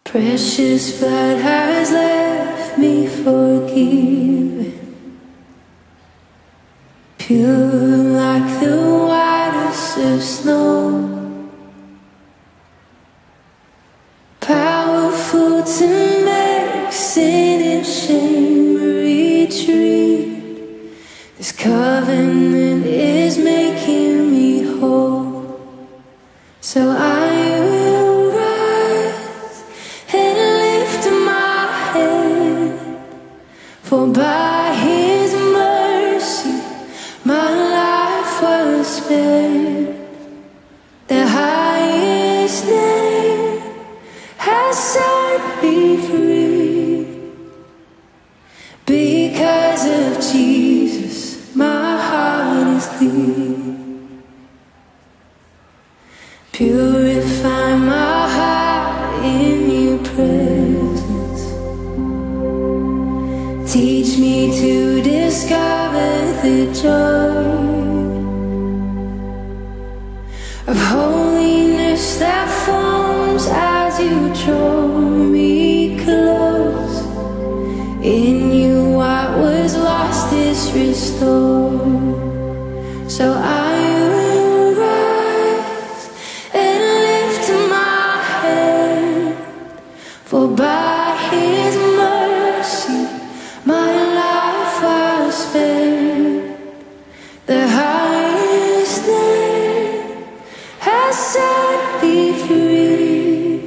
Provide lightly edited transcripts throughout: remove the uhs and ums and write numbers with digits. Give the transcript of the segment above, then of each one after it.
Precious blood has left me forgiven, pure like the whitest of snow, powerful to make sin and shame retreat. This covenant is making me whole, so I will rise and lift my head, for by His mercy my life was spared. The highest name has set me free. Because of Jesus, my heart is clean. Purify my heart in your presence. Teach me to discover the joy of holiness that forms as you draw me close. In you what was lost is restored. So I will rise and lift my head, for by His mercy my life was spared. The highest name has set me free.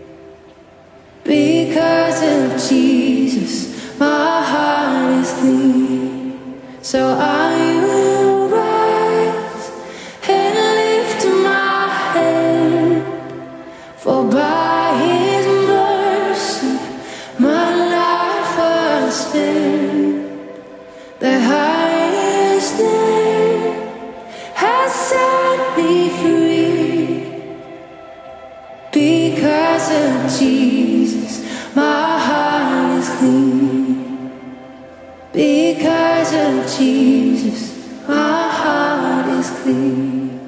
Because of Jesus, my heart is clean. So I will rise and lift my head, for by His mercy my life was spared. The highest name has set me free. Because of Jesus, my heart is clean. Because of Jesus, my heart is clean.